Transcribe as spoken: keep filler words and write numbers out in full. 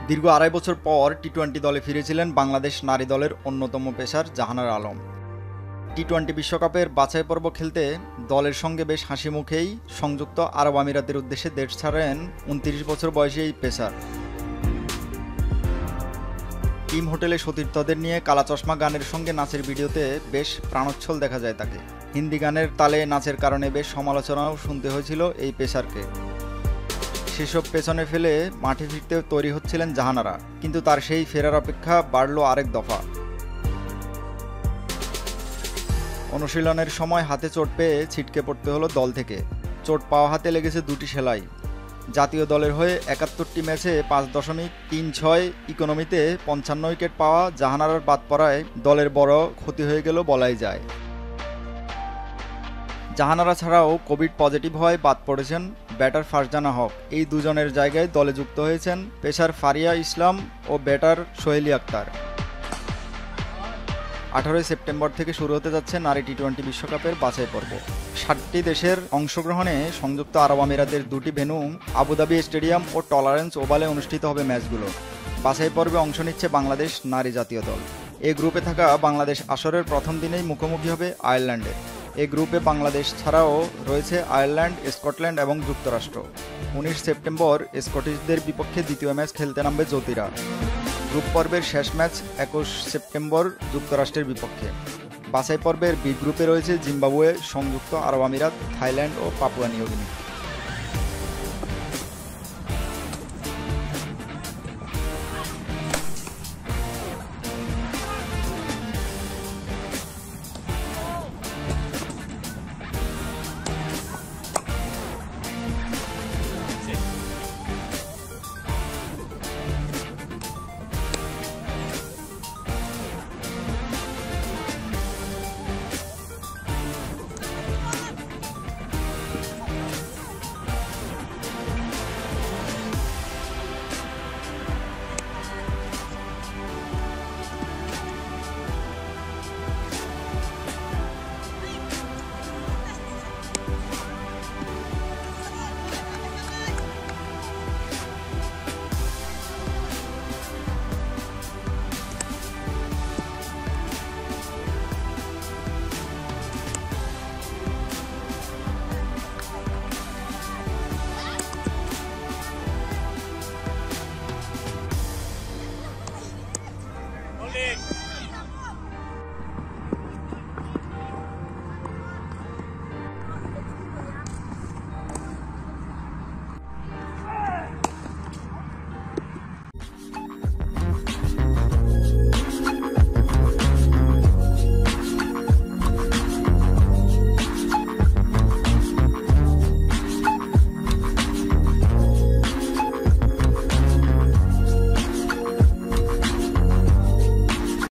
দীর্ঘ আড়াই বছর পর টি টোয়েন্টি দলে ফিরেছিলেন বাংলাদেশ নারী দলের অন্যতম pacer Jahanara Alam. T twenty বিশ্বকাপের বাছাই পর্ব খেলতে দলের সঙ্গে বেশ হাসি মুখেই সংযুক্ত আরব আমিরাতের উদ্দেশ্যে দেশ ছাড়েন উনত্রিশ বছর বয়সী এই পেসার। টিম হোটেলে সতীর্থদের নিয়ে কালা চশমা গানের সঙ্গে নাচের ভিডিওতে বেশ প্রাণোচ্ছল দেখা যায় তাকে। হিন্দি গানের তালে নাচের কারণে বেশ সমালোচনাও শুনতে হয়েছিল এই পেসারকে। সেসব পেছনে ফেলে মাঠে ফিরতে তৈরি হচ্ছিলেন জাহানারা, কিন্তু তার সেই ফেরার অপেক্ষা বাড়ল আরেক দফা। অনুশীলনের সময় হাতে চোট পেয়ে ছিটকে পড়তে হলো দল থেকে। চোট পাওয়া হাতে লেগেছে দুটি সেলাই। জাতীয় দলের হয়ে একাত্তরটি ম্যাচে পাঁচ দশমিক তিন ছয় ইকোনমিতে পঞ্চান্ন উইকেট পাওয়া জাহানারার বাদ পড়ায় দলের বড় ক্ষতি হয়ে গেল বলাই যায়। জাহানারা ছাড়াও কোভিড পজিটিভ হওয়ায় বাদ পড়েছেন ব্যাটার ফারজানা হক। এই দুজনের জায়গায় দলে যুক্ত হয়েছেন পেসার ফারিয়া ইসলাম ও ব্যাটার সোহেলি আক্তার। আঠারোই সেপ্টেম্বর থেকে শুরু হতে যাচ্ছে নারী টি টোয়েন্টি বিশ্বকাপের বাছাই পর্ব। ষাটটি দেশের অংশগ্রহণে সংযুক্ত আরব আমিরাতের দুটি ভেন্যু আবুধাবি স্টেডিয়াম ও টলারেন্স ওভালে অনুষ্ঠিত হবে ম্যাচগুলো। বাছাই পর্বে অংশ নিচ্ছে বাংলাদেশ নারী জাতীয় দল। এই গ্রুপে থাকা বাংলাদেশ আসরের প্রথম দিনেই মুখোমুখি হবে আয়ারল্যান্ডের। এই গ্রুপে বাংলাদেশ ছাড়াও রয়েছে আয়ারল্যান্ড, স্কটল্যান্ড এবং যুক্তরাষ্ট্র। উনিশ সেপ্টেম্বর স্কটিশদের বিপক্ষে দ্বিতীয় ম্যাচ খেলতে নামবে জ্যোতিরা। গ্রুপ পর্বের শেষ ম্যাচ একুশ সেপ্টেম্বর যুক্তরাষ্ট্রের বিপক্ষে। বাছাই পর্বের বি গ্রুপে রয়েছে জিম্বাবুয়ে, সংযুক্ত আরব আমিরাত, থাইল্যান্ড ও পাপুয়া নিউ গিনি।